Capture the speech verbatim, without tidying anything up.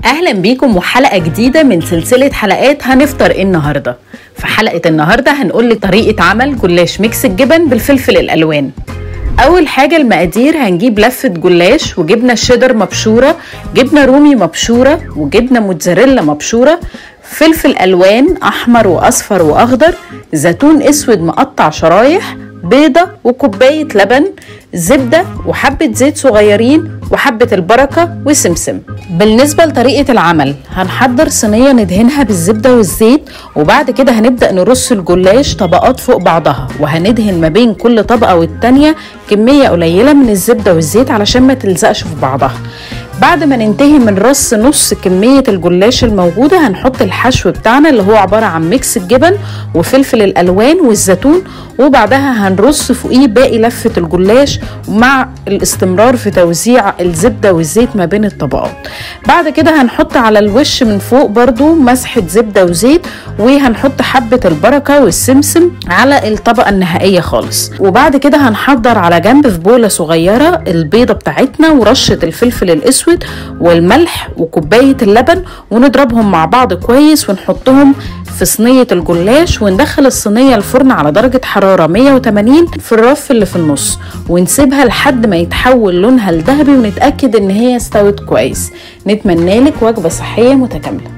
اهلا بيكم وحلقه جديده من سلسله حلقات هنفطر ايه النهارده. في حلقه النهارده هنقول لك طريقه عمل جلاش ميكس الجبن بالفلفل الالوان. اول حاجه المقادير: هنجيب لفه جلاش وجبنه شيدر مبشوره، جبنه رومي مبشوره، وجبنه موتزاريلا مبشوره، فلفل الوان احمر واصفر واخضر، زيتون اسود مقطع شرايح، بيضه وكوبايه لبن، زبده وحبه زيت صغيرين وحبه البركه وسمسم. بالنسبه لطريقه العمل: هنحضر صينيه ندهنها بالزبده والزيت، وبعد كده هنبدا نرص الجلاش طبقات فوق بعضها، وهندهن ما بين كل طبقه والتانيه كميه قليله من الزبده والزيت علشان ما تلزقش في بعضها. بعد ما ننتهي من رص نص كمية الجلاش الموجودة هنحط الحشو بتاعنا اللي هو عبارة عن ميكس الجبن وفلفل الألوان والزيتون، وبعدها هنرص فوقيه باقي لفة الجلاش مع الاستمرار في توزيع الزبدة والزيت ما بين الطبقات. بعد كده هنحط على الوش من فوق برضو مسحة زبدة وزيت، وهنحط حبة البركة والسمسم على الطبقة النهائية خالص. وبعد كده هنحضر على جنب في بولة صغيرة البيضة بتاعتنا ورشة الفلفل الأسود والملح وكوباية اللبن، ونضربهم مع بعض كويس ونحطهم في صينية الجلاش، وندخل الصينية الفرن على درجة حرارة مية وتمانين في الرف اللي في النص، ونسيبها لحد ما يتحول لونها الذهبي ونتأكد ان هي استوت كويس. نتمنى لك وجبة صحية متكاملة.